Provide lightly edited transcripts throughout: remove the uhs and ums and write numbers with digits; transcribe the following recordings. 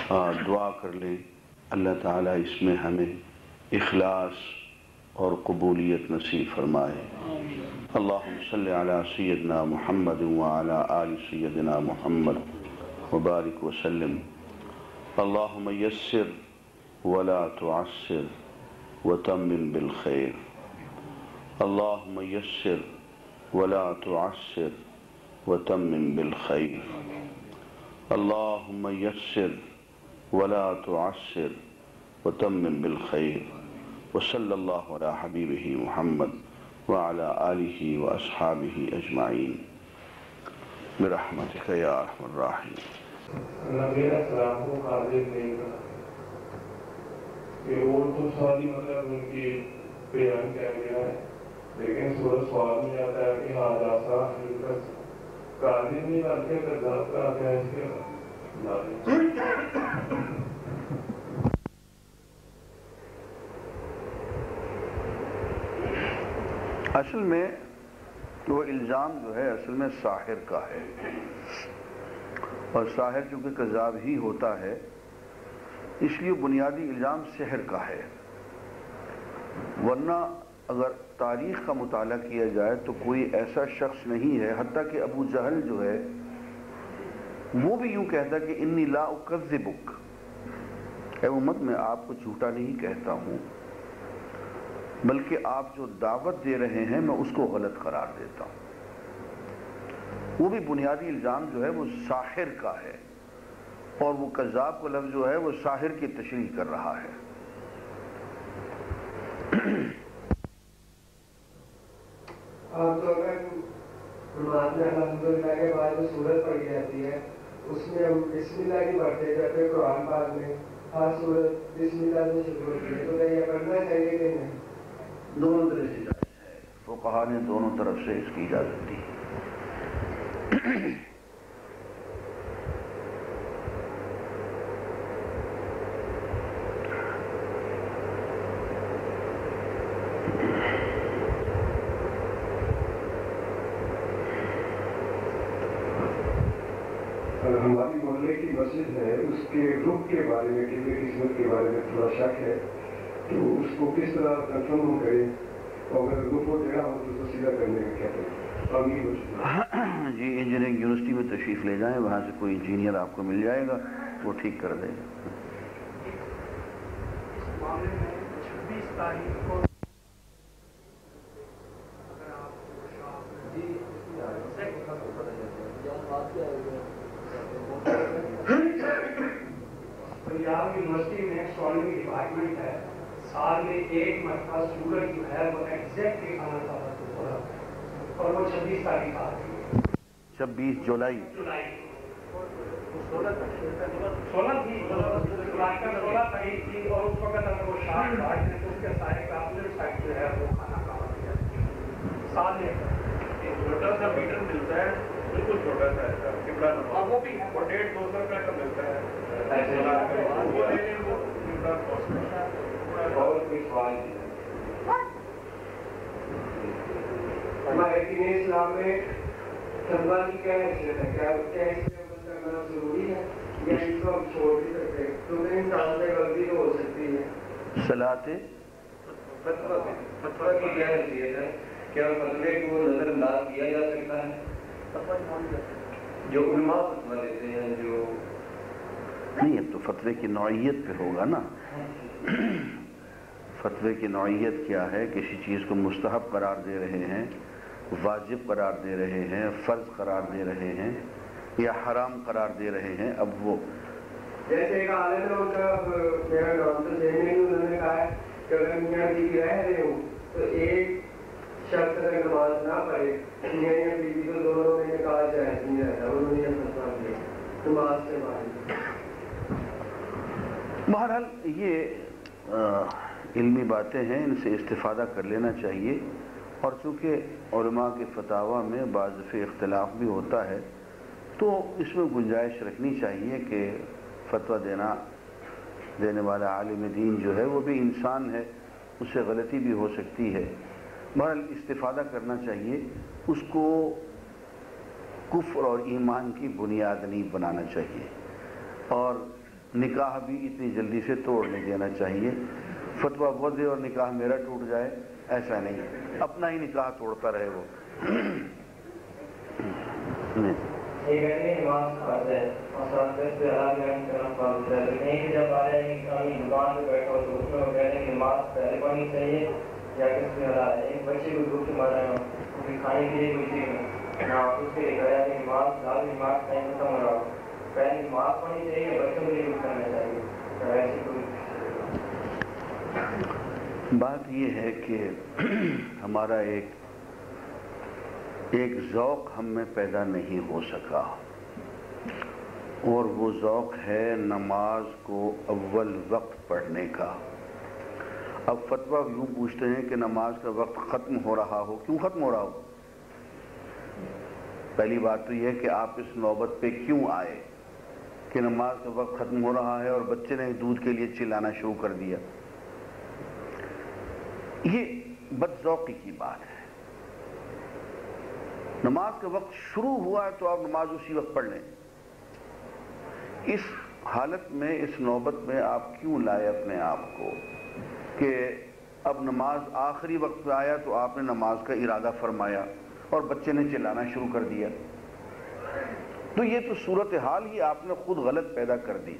دعا کر لیں اللہ تعالیٰ اس میں ہمیں اخلاص اور قبولیت نصیب فرمائے. اللہم صلی علی سیدنا محمد وعلی آل سیدنا محمد وبارک وسلم. اللہم یسر ولا تعسر وتمم بالخیر. اللہم یسر ولا تعسر وتمم بالخیر. اللہم یسر ولا تعسر وتمم بالخیر. وصلی اللہ علی حبیبہ محمد وعلی آلہ واصحابہ اجمعین برحمتک یا ارحم الراحمین. نبی علیہ السلام کو قادر نہیں کہا کہ وہ تو ساری مطلب ان کی بیان کیا گیا ہے، لیکن سورہ سوال میں آتا ہے کہ حادثہ حقیقت قادر نہیں بلکہ کذاب کا آتا ہے. اس کے اصل میں وہ الزام جو ہے اصل میں ساحر کا ہے، اور ساحر چونکہ کذاب ہی ہوتا ہے اس لیے بنیادی الزام سحر کا ہے. ورنہ اگر تاریخ کا مطالعہ کیا جائے تو کوئی ایسا شخص نہیں ہے، حتیٰ کہ ابو جہل جو ہے وہ بھی یوں کہتا کہ انی لا اکذبک، اے امت میں آپ کو جھوٹا نہیں کہتا ہوں، بلکہ آپ جو دعوت دے رہے ہیں میں اس کو غلط قرار دیتا ہوں. وہ بھی بنیادی الزام جو ہے وہ ساحر کا ہے، اور وہ کذاب کا لفظ جو ہے وہ ساحر کی تشریح کر رہا ہے. عام طور پر نماز میں الحمدللہ کے بعد جو سورت پڑھی جاتی ہے اس میں ہم بسم اللہ کی پڑھتے جاتے ہیں. قرآن پاک میں ہر سورت بسم اللہ سے شروع ہوتی ہے، تو یہ پڑھنا چاہیے کہ نہیں؟ دونوں طرح سے جائز ہے، فقہا نے دونوں طرف سے اس کی اجازت دی. ہماری محلے کی مسجد ہے، اس کے رخ کے بارے میں کسی قسمت کے بارے میں تھوڑا شک ہے، تو اس کو کس طرح کنفرم کریں، اور اگر رخ و ٹیڑھا ہو تو سیدھا کرنے کا کیا کریں؟ جی انجینئرنگ یونیورسٹی میں تشریف لے جائیں، وہاں سے کوئی انجینئر آپ کو مل جائے گا، وہ ٹھیک کر دے گا. اس معاملے میں 26 تاریخ کو اگر آپ پنجاب یونیورسٹی میں اسٹرانومی ڈپارٹمنٹ ہے، سال میں ایک مرتبہ سورج جو ہے وہ ایگزیکٹلی آنا ثابت ہو رہا ہے، اور وہ 26 تاریخ آ رہی ہے. 26 جولائی 16 تاریخ تھی، اور اس وقت اگر وہ شام کاٹ ہیں تو اس کے سارے کافلر سائٹ جو ہے وہ کھانا کھا دیا سال میں. چھوٹا سا میٹر ملتا ہے، بالکل چھوٹا سا ایسا، وہ بھی ہے 1.5-200 روپے کا ملتا ہے. اور کوئی سوال نہیں. ہمارے دین اسلام میں تنبہ کی کیا حیثیت ہے؟ کیا حیثیت کرنا ضروری ہے یا اس کو ہم چھوڑ بھی سکتے ہیں؟ کیونکہ انسان سے غلطی تو ہو سکتی ہے. صلاۃ فتویٰ کی کیا حیثیت ہے؟ کیا فتوے کو نظر انداز کیا جا سکتا ہے؟ جو علماء فتویٰ دیتے ہیں جو نہیں، اب تو فتوے کی نوعیت پہ ہوگا نا. فتوے کی نوعیت کیا ہے؟ کسی چیز کو مستحب قرار دے رہے ہیں، واجب قرار دے رہے ہیں، فرض قرار دے رہے ہیں، یا حرام قرار دے رہے ہیں. اب وہ جیسے ایک عالم ہے، ان کا میرا نام تو ذہن نہیں، انہوں نے کہا ہے کہ اگر میاں بیوی رہ رہے ہوں تو ایک شخص اگر نماز نہ پڑھے، میاں یا بیوی تو دونوں میں نکاح جائز نہیں رہتا. انہوں نے یہ فتویٰ دیا نماز سے باہر. بہرحال یہ علمی باتیں ہیں، ان سے استفادہ کر لینا چاہیے. اور چونکہ علماء کے فتاویٰ میں بعض دفعہ اختلاف بھی ہوتا ہے تو اس میں گنجائش رکھنی چاہیے کہ فتویٰ دینے والا عالم دین جو ہے وہ بھی انسان ہے، اس سے غلطی بھی ہو سکتی ہے. بہرحال استفادہ کرنا چاہیے، اس کو کفر اور ایمان کی بنیاد نہیں بنانا چاہیے. اور نکاح بھی اتنی جلدی سے توڑ نہیں دینا چاہیے. فتویٰ وہ دے اور نکاح میرا ٹوٹ جائے، ایسا نہیں، اپنا ہی نکاح توڑتا رہے وہ. یہ کہتے ہیں نماز فرض ہے اور ساتھ سے اللہ کا کرنا فرض ہے، لیکن ایک جب آ رہے ہیں کہ کہیں دکان پہ بیٹھا ہو تو اس میں وہ کہتے ہیں کہ نماز پہلے پڑھنی چاہیے یا کس میں اللہ ہے. ایک بچے کو دکھ مار رہے ہو کیونکہ کھانے کے لیے کوئی چیز نہ اس کے لیے گیا کہ نماز ٹائم ختم ہو رہا ہو، پہلے نماز پڑھنی چاہیے، بچوں کے لیے کچھ کرنا چاہیے. ایسی کوئی بات یہ ہے کہ ہمارا ایک ذوق ہم میں پیدا نہیں ہو سکا، اور وہ ذوق ہے نماز کو اول وقت پڑھنے کا. اب فتویٰ یوں پوچھتے ہیں کہ نماز کا وقت ختم ہو رہا ہو، کیوں ختم ہو رہا ہو؟ پہلی بات تو یہ ہے کہ آپ اس نوبت پہ کیوں آئے کہ نماز کا وقت ختم ہو رہا ہے اور بچے نے دودھ کے لیے چلانا شروع کر دیا. یہ بدذوقی کی بات ہے. نماز کا وقت شروع ہوا ہے تو آپ نماز اسی وقت پڑھ لیں. اس حالت میں، اس نوبت میں آپ کیوں لائے اپنے آپ کو کہ اب نماز آخری وقت میں آیا تو آپ نے نماز کا ارادہ فرمایا اور بچے نے چلانا شروع کر دیا؟ تو یہ تو صورتحال ہی آپ نے خود غلط پیدا کر دی.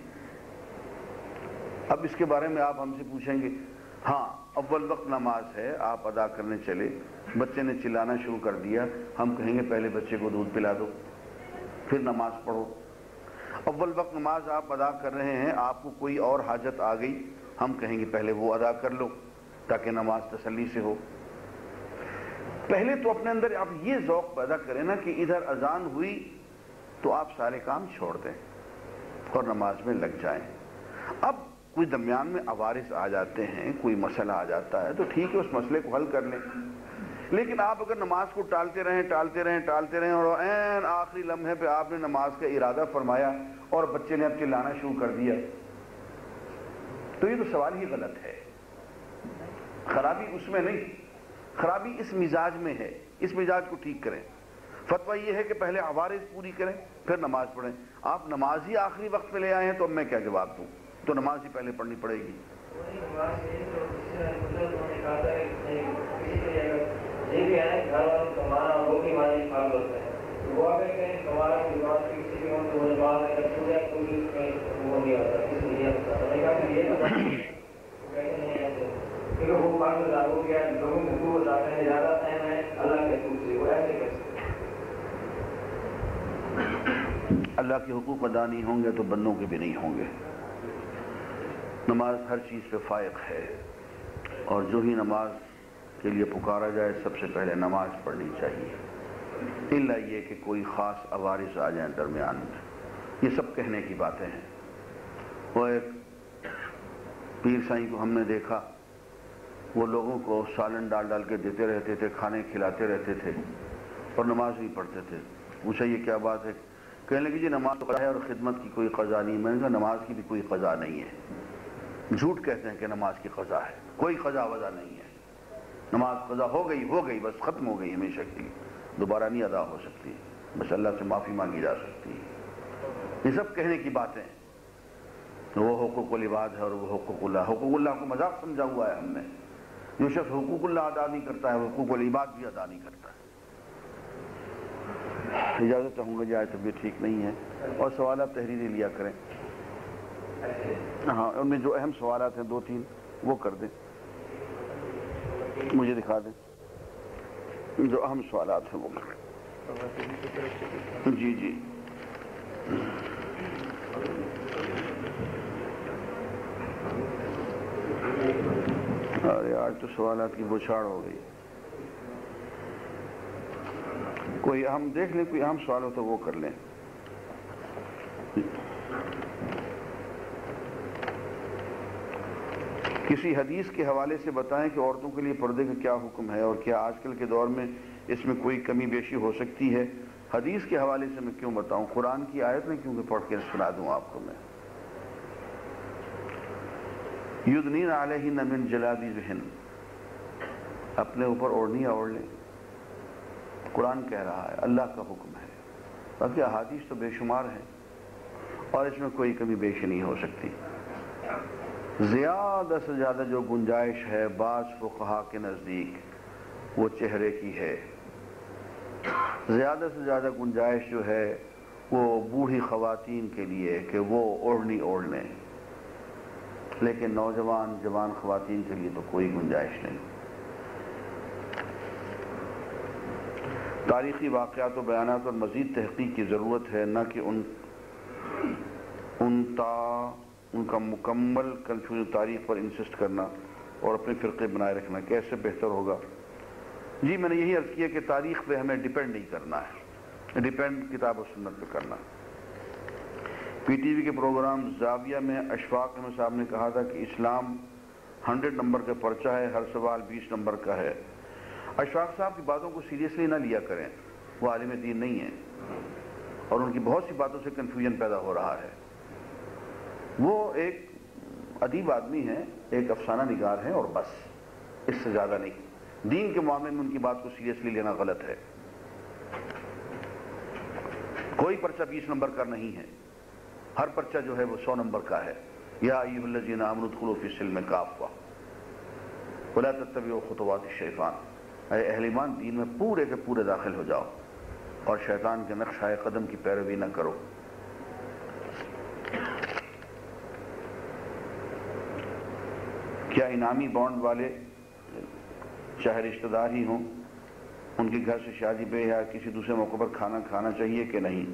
اب اس کے بارے میں آپ ہم سے پوچھیں گے، ہاں اول وقت نماز ہے، آپ ادا کرنے چلے، بچے نے چلانا شروع کر دیا، ہم کہیں گے پہلے بچے کو دودھ پلا دو پھر نماز پڑھو. اول وقت نماز آپ ادا کر رہے ہیں، آپ کو کوئی اور حاجت آ گئی، ہم کہیں گے پہلے وہ ادا کر لو تاکہ نماز تسلی سے ہو. پہلے تو اپنے اندر آپ یہ ذوق پیدا کریں نا کہ ادھر اذان ہوئی تو آپ سارے کام چھوڑ دیں اور نماز میں لگ جائیں. اب کوئی درمیان میں عوارض آ جاتے ہیں، کوئی مسئلہ آ جاتا ہے تو ٹھیک ہے، اس مسئلے کو حل کر لیں. لیکن آپ اگر نماز کو ٹالتے رہیں اور عین آخری لمحے پہ آپ نے نماز کا ارادہ فرمایا اور بچے نے اب چلانا شروع کر دیا تو یہ تو سوال ہی غلط ہے. خرابی اس میں نہیں، خرابی اس مزاج میں ہے. اس مزاج کو ٹھیک کریں. فتویٰ یہ ہے کہ پہلے عوارض پوری کریں پھر نماز پڑھیں. آپ نماز ہی آخری وقت میں لے آئے ہیں تو اب میں کیا جواب دوں؟ تو نماز ہی پہلے پڑھنی پڑے گی. اللہ کے حقوق ادا نہیں ہوں گے تو بندوں کے بھی نہیں ہوں گے. نماز ہر چیز پہ فائق ہے، اور جو ہی نماز کے لیے پکارا جائے سب سے پہلے نماز پڑھنی چاہیے، الا یہ کہ کوئی خاص عوارض آ جائیں درمیان میں. یہ سب کہنے کی باتیں ہیں. وہ ایک پیر سائیں کو ہم نے دیکھا، وہ لوگوں کو سالن ڈال کے دیتے رہتے تھے، کھانے کھلاتے رہتے تھے اور نماز نہیں پڑھتے تھے. پوچھا یہ کیا بات ہے؟ کہنے لگے جی نماز قضا ہے اور خدمت کی کوئی قضا نہیں. میں نے کہا نماز کی بھی کوئی قضا نہیں ہے. جھوٹ کہتے ہیں کہ نماز کی قضا ہے، کوئی قضا وضا نہیں ہے. نماز قضا ہو گئی بس، ختم ہو گئی ہمیشہ کے لیے، دوبارہ نہیں ادا ہو سکتی، بس اللہ سے معافی مانگی جا سکتی ہے. یہ سب کہنے کی باتیں. وہ حقوق العباد ہے اور وہ حقوق اللہ. حقوق اللہ کو مذاق سمجھا ہوا ہے ہم نے. جو شخص حقوق اللہ ادا نہیں کرتا ہے وہ حقوق العباد بھی ادا نہیں کرتا ہے. اجازت چاہوں گا جی، آج طبیعت ٹھیک نہیں ہے، اور سوالات تحریری لیا کریں. ہاں ان میں جو اہم سوالات ہیں 2-3 وہ کر دیں، مجھے دکھا دیں جو اہم سوالات ہیں وہ کر دیں. جی ارے آج تو سوالات کی بوچھاڑ ہو گئی. کوئی ہم دیکھ لیں، کوئی اہم سوال ہو تو وہ کر لیں. کسی حدیث کے حوالے سے بتائیں کہ عورتوں کے لیے پردے کا کیا حکم ہے، اور کیا آج کل کے دور میں اس میں کوئی کمی بیشی ہو سکتی ہے. حدیث کے حوالے سے میں کیوں بتاؤں، قرآن کی آیت میں کیوں کہ پڑھ کے سنا دوں آپ کو. میں یدنین علیہن من جلابیبہن، اپنے اوپر اوڑھنیاں اوڑھ لیں. قرآن کہہ رہا ہے، اللہ کا حکم ہے. باقی احادیث تو بے شمار ہیں. اور اس میں کوئی کمی بیشی نہیں ہو سکتی۔ زیادہ سے زیادہ جو گنجائش ہے بعض فقہا کے نزدیک وہ چہرے کی ہے، زیادہ سے زیادہ گنجائش جو ہے وہ بوڑھی خواتین کے لیے کہ وہ اوڑھنی اوڑھ لیں، لیکن نوجوان جوان خواتین کے لیے تو کوئی گنجائش نہیں۔ تاریخی واقعات و بیانات اور مزید تحقیق کی ضرورت ہے، نہ کہ ان کا مکمل کنفیوژن تاریخ پر انسسٹ کرنا اور اپنے فرقے بنائے رکھنا۔ کیسے بہتر ہوگا؟ جی میں نے یہی عرض کیا کہ تاریخ پہ ہمیں ڈیپینڈ نہیں کرنا ہے، ڈیپینڈ کتاب و سنت پہ کرنا۔ پی ٹی وی کے پروگرام زاویہ میں اشفاق احمد صاحب نے کہا تھا کہ اسلام 100 نمبر کا پرچہ ہے، ہر سوال 20 نمبر کا ہے۔ اشفاق صاحب کی باتوں کو سیریسلی نہ لیا کریں، وہ عالم دین نہیں ہیں اور ان کی بہت سی باتوں سے کنفیوژن پیدا ہو رہا ہے۔ وہ ایک ادیب آدمی ہیں، ایک افسانہ نگار ہیں اور بس، اس سے زیادہ نہیں۔ دین کے معاملے میں ان کی بات کو سیریسلی لینا غلط ہے۔ کوئی پرچہ 20 نمبر کا نہیں ہے، ہر پرچہ جو ہے وہ 100 نمبر کا ہے۔ یا ایھا الذین آمنوا ادخلوا فی السلم کافہ ولا تتبعوا خطوات الشیطان، اے اہل ایمان دین میں پورے کے پورے داخل ہو جاؤ اور شیطان کے نقشۂ قدم کی پیروی نہ کرو۔ کیا انعامی بانڈ والے چاہے رشتہ دار ہی ہوں ان کے گھر سے شادی پہ یا کسی دوسرے موقع پر کھانا کھانا چاہیے کہ نہیں؟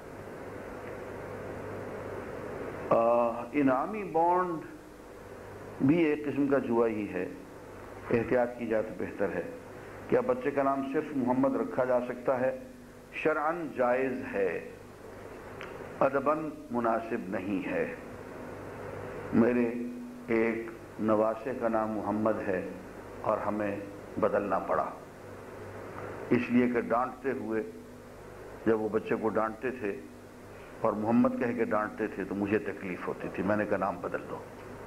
انعامی بانڈ بھی ایک قسم کا جوا ہی ہے، احتیاط کی جائے تو بہتر ہے۔ کیا بچے کا نام صرف محمد رکھا جا سکتا ہے؟ شرعاً جائز ہے، ادباً مناسب نہیں ہے۔ میرے ایک نواسے کا نام محمد ہے اور ہمیں بدلنا پڑا، اس لیے کہ ڈانٹتے ہوئے جب وہ بچے کو ڈانٹتے تھے اور محمد کہہ کے ڈانٹتے تھے تو مجھے تکلیف ہوتی تھی، میں نے کہا نام بدل دو۔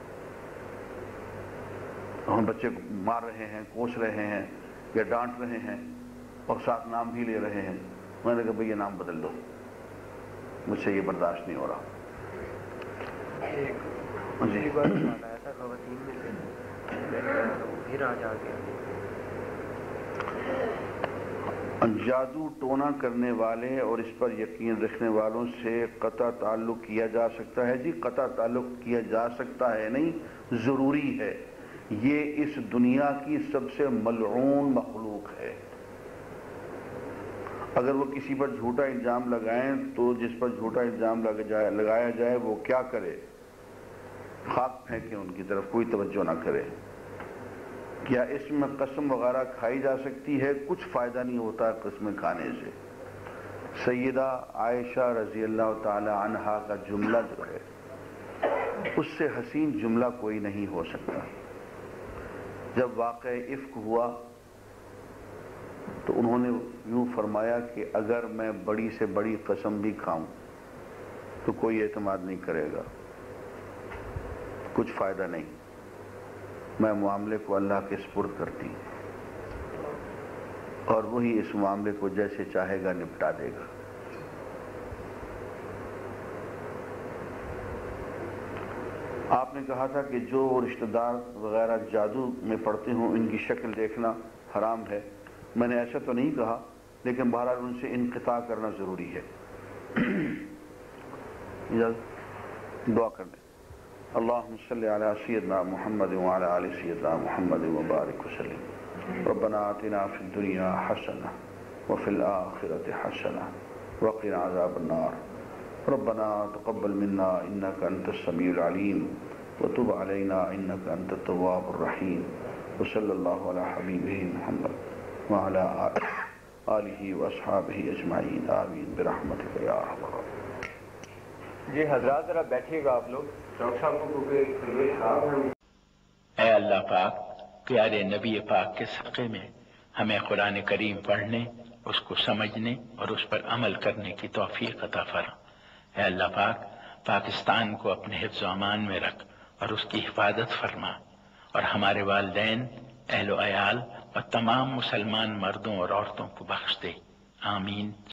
ہم بچے کو مار رہے ہیں، کوس رہے ہیں یا ڈانٹ رہے ہیں اور ساتھ نام بھی لے رہے ہیں، میں نے کہا بھئی یہ نام بدل دو، مجھ سے یہ برداشت نہیں ہو رہا۔ دوسری بار سوال آیا تھا خواتین میں سے، پھر آج آ گیا۔ جادو ٹونا کرنے والے اور اس پر یقین رکھنے والوں سے قطع تعلق کیا جا سکتا ہے؟ جی قطع تعلق کیا جا سکتا ہے نہیں، ضروری ہے۔ یہ اس دنیا کی سب سے ملعون مخلوق ہے۔ اگر وہ کسی پر جھوٹا الزام لگائیں تو جس پر جھوٹا الزام لگایا جائے وہ کیا کرے؟ خاک پھینکیں ان کی طرف، کوئی توجہ نہ کرے۔ کیا اس میں قسم وغیرہ کھائی جا سکتی ہے؟ کچھ فائدہ نہیں ہوتا ہے قسمیں کھانے سے۔ سیدہ عائشہ رضی اللہ تعالی عنہا کا جملہ جو ہے اس سے حسین جملہ کوئی نہیں ہو سکتا۔ جب واقعہ افک ہوا تو انہوں نے یوں فرمایا کہ اگر میں بڑی سے بڑی قسم بھی کھاؤں تو کوئی اعتماد نہیں کرے گا، کچھ فائدہ نہیں، میں معاملے کو اللہ کے سپرد کرتی ہوں اور وہی اس معاملے کو جیسے چاہے گا نپٹا دے گا۔ آپ نے کہا تھا کہ جو رشتہ دار وغیرہ جادو میں پڑتے ہوں ان کی شکل دیکھنا حرام ہے۔ میں نے ایسا تو نہیں کہا، لیکن بہرحال ان سے انقطاع کرنا ضروری ہے۔ دعا کرنے اللہم صلی علی سیدنا محمد وعلی آل سیدنا محمد وبارک وسلم۔ ربنا آتنا فی الدنیا حسنہ وفی الآخرۃ حسنہ وقنا عذاب النار۔ ربنا تقبل منا انک انت السمیع العلیم وتب علینا انک انت التواب الرحیم۔ وصلی اللہ علی حبیبہ محمد وعلی آلہ واصحابہ اجمعین، آمین برحمتک یا ارحم الراحمین۔ جی حضرات ذرا بیٹھیے گا آپ لوگ، ڈاکٹر صاحب کو کیونکہ اے اللہ پاک، پیارے نبی پاک کے صدقے میں ہمیں قرآن کریم پڑھنے، اس کو سمجھنے اور اس پر عمل کرنے کی توفیق عطا فرما۔ اے اللہ پاک، پاکستان کو اپنے حفظ و امان میں رکھ اور اس کی حفاظت فرما، اور ہمارے والدین، اہل و عیال اور تمام مسلمان مردوں اور عورتوں کو بخش دے، آمین۔